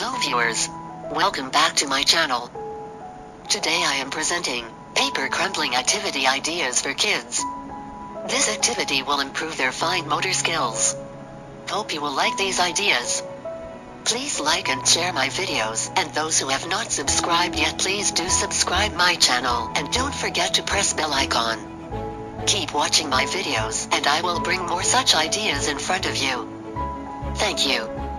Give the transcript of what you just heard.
Hello viewers. Welcome back to my channel. Today I am presenting Paper Crumpling Activity Ideas for kids. This activity will improve their fine motor skills. Hope you will like these ideas. Please like and share my videos, and those who have not subscribed yet, please do subscribe my channel, and don't forget to press bell icon. Keep watching my videos and I will bring more such ideas in front of you. Thank you.